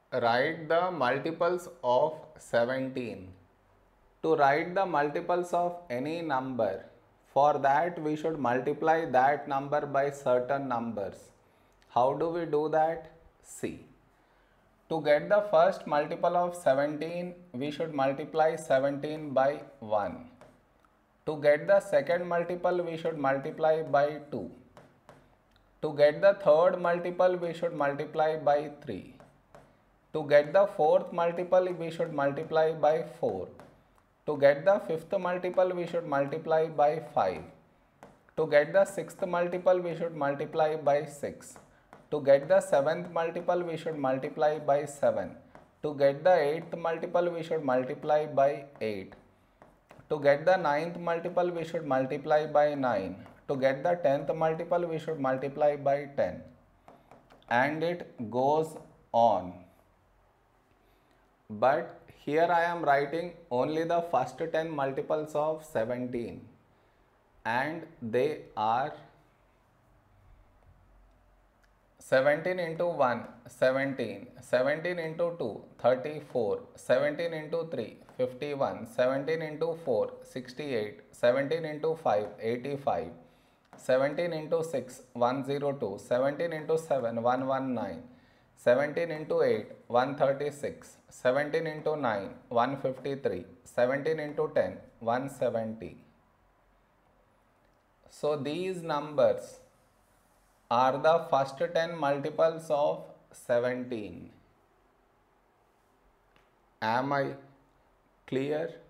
Write the multiples of 17. To write the multiples of any number, for that we should multiply that number by certain numbers. How do we do that? See. To get the first multiple of 17, we should multiply 17 by 1. To get the second multiple, we should multiply by 2. To get the third multiple, we should multiply by 3. To get the fourth multiple, we should multiply by 4. To get the fifth multiple, we should multiply by 5. To get the sixth multiple, we should multiply by 6. To get the seventh multiple, we should multiply by 7. To get the eighth multiple, we should multiply by 8. To get the ninth multiple, we should multiply by 9. To get the 10th multiple, we should multiply by 10. And it goes on. But here I am writing only the first 10 multiples of 17. And they are 17 into 1, 17, 17 into 2, 34, 17 into 3, 51, 17 into 4, 68, 17 into 5, 85, 17 into 6, 102, 17 into 7, 119, 17 into 8, 136, 17 into 9, 153, 17 into 10, 170. So these numbers are the first 10 multiples of 17. Am I clear?